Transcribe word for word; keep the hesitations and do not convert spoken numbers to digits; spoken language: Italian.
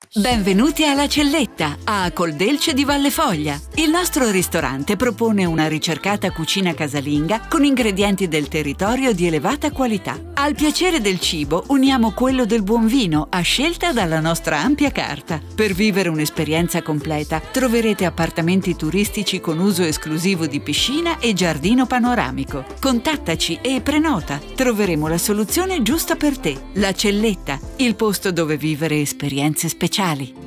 Benvenuti alla Celletta, a Coldelce di Vallefoglia. Il nostro ristorante propone una ricercata cucina casalinga con ingredienti del territorio di elevata qualità. Al piacere del cibo uniamo quello del buon vino, a scelta dalla nostra ampia carta. Per vivere un'esperienza completa troverete appartamenti turistici con uso esclusivo di piscina e giardino panoramico. Contattaci e prenota. Troveremo la soluzione giusta per te. La Celletta, il posto dove vivere esperienze speciali.